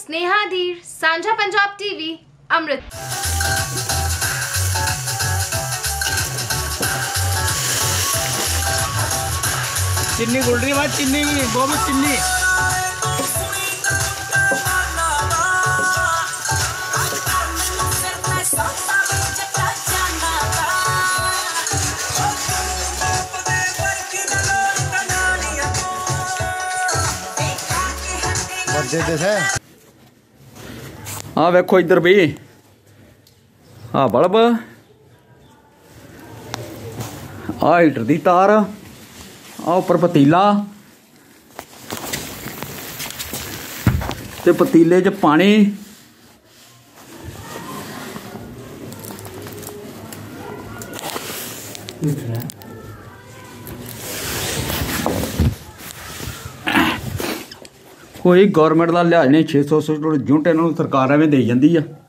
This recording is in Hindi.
स्नेहा धीर, सांझा पंजाब टीवी, अमृत। चिन्नी गुल रही है, चिन्नी बहुत चिन्नी। हाँ वेखो इधर भी, हाँ बल्ब, आ हीटर दी तार, आ उपर पतीला ते पतीले च पानी, कोई गौरमेंट का लिहाज नहीं। 600 यूनिट इन्होंने सरकार एवं दे जाती है।